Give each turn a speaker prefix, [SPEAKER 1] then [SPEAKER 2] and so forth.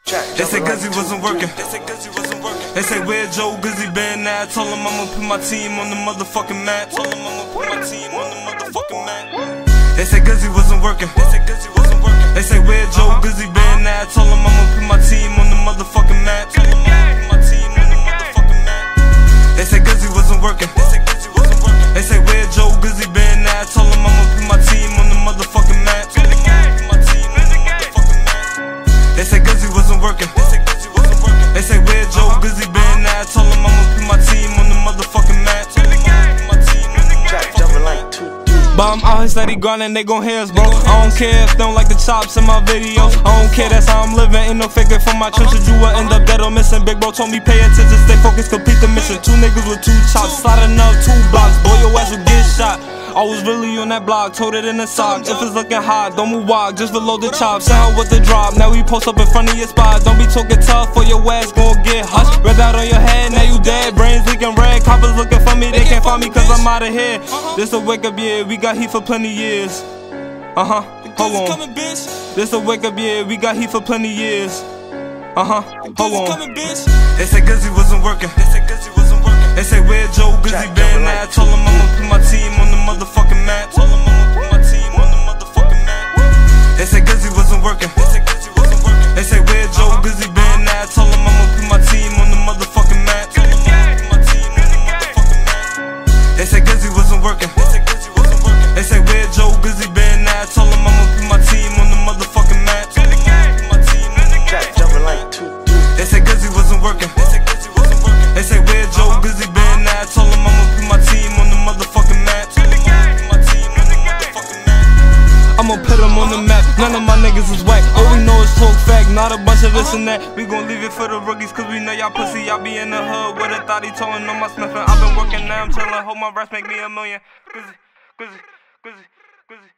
[SPEAKER 1] They say Guzzy wasn't working. They say where Joe Guzzy been at. I told him I'ma put my team on the motherfucking mat. They say Guzzy wasn't working. They say where Joe Guzzy been at. I told him I'ma put my team on the motherfucking mat. They say Guzzy wasn't working. They say where Joe Guzzy been at. I told him I'ma put my team on the motherfucking mat. They say Guzzy wasn't working. They say where Joe Guzzy been at. I told him I'ma put my team on the motherfucking mat. But I'm out here steady grinding, they gon' hear us, bro. I don't care if they don't like the chops in my videos. I don't care, that's how I'm living, ain't no faking for my trenches. You will end up dead or missing. Big bro told me pay attention, stay focused, complete the mission. Two niggas with two chops, sliding up 2 blocks. Boy, your ass will get shot. I was really on that block, told it in the sock. If it's looking hot, don't move walk, just reload the chop. Sound with the drop, now we post up in front of your spot. Don't be talking tough or your ass gon' get hushed. Red out on your head, now you dead. Brains leaking red, coppers looking for me, they can't find me cause I'm out of here. This a wake up year, we got heat for plenty years. Hold on. This a wake up year, we got heat for plenty years. Hold on. They say Guzzy wasn't working. They say where Joe Guzzy been at. I told him I'ma put my team on the motherfucking mat. They say Guzzy wasn't working. They say where Joe Guzzy been at. I told him I'ma put my team on the motherfucking mat. They say Guzzy wasn't working. They say where Joe Guzzy been at. I told him I'ma put my team on the motherfucking mat. They say Guzzy wasn't working. They say where Joe Guzzy been at. I told him I'ma put my team on the motherfucking mat. I'ma put him on the map. None of my niggas is whack. All we know is talk fact, not a bunch of this and that. We gon' leave it for the rookies cause we know y'all pussy. Y'all be in the hood with a thought he told on my sniffing. I've been working now, I'm chillin'. Hope my raps make me $1 million. Guzzy.